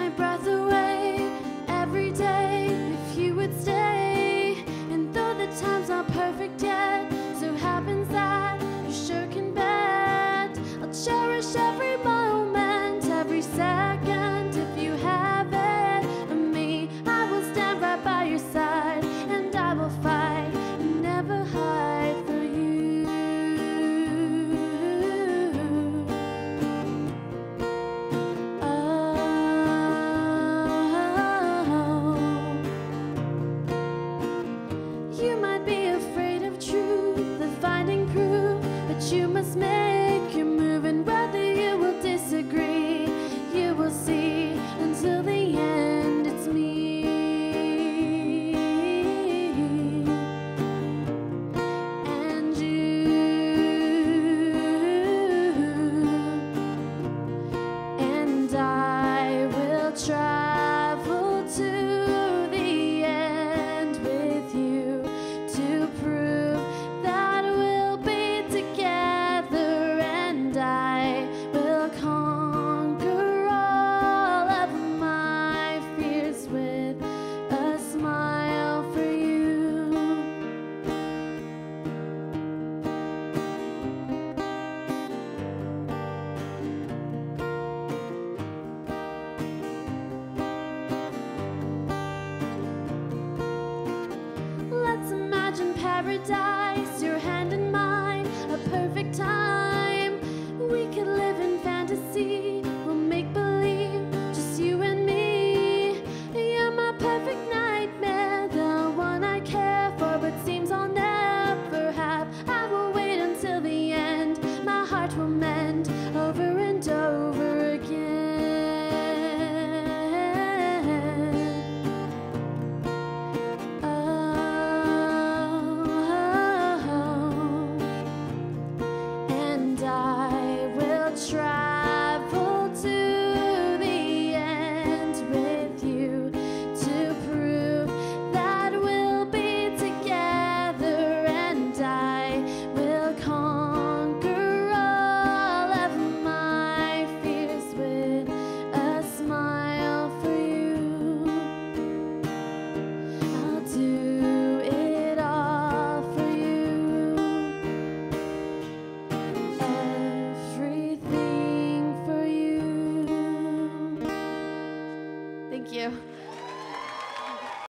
my breath away every day if you would stay. And though the time's not perfect yet, so happens that you sure can bet I'll cherish every moment, every second. If you have it from me, I will stand right by your side, and I will fight and never hide for you. You might be afraid of truth, of finding proof, but you must make your move, and whether you will disagree, you will see until the end it's me. And you and I will travel to the end with you to prove that we'll be together, and I will conquer all of my fears with a smile for you. Let's imagine paradise, your hand in mine, a perfect time. We could live in fantasy, we'll make believe, just you and me. You're my perfect nightmare, the one I care for but seems I'll never have. I will wait until the end, my heart will mend over and over again. And I will travel to the end with you to prove that we'll be together, and I will conquer all of my fears with a smile for you. I'll do it all for you. Everything for you. Thank you.